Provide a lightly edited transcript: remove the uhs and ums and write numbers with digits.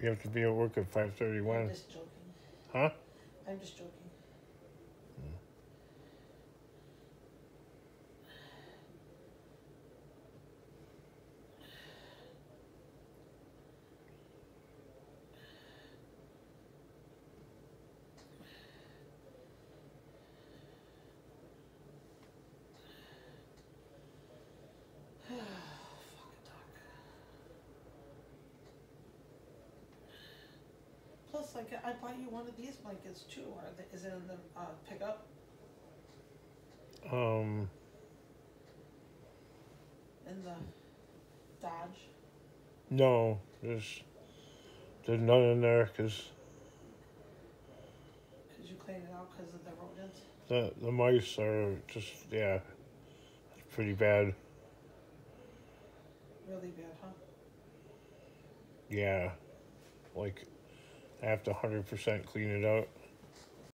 You have to be at work at I'm 5:31. just joking. Huh? I'm just joking. Fucking dog. Plus, like, I bought you one of these blankets too. Is it in the pickup? Um, In the Dodge? no, there's none in there because Because you cleaned it out because of the rodents? the mice are just it's pretty bad. Really bad, huh? Yeah, like I have to 100% clean it out.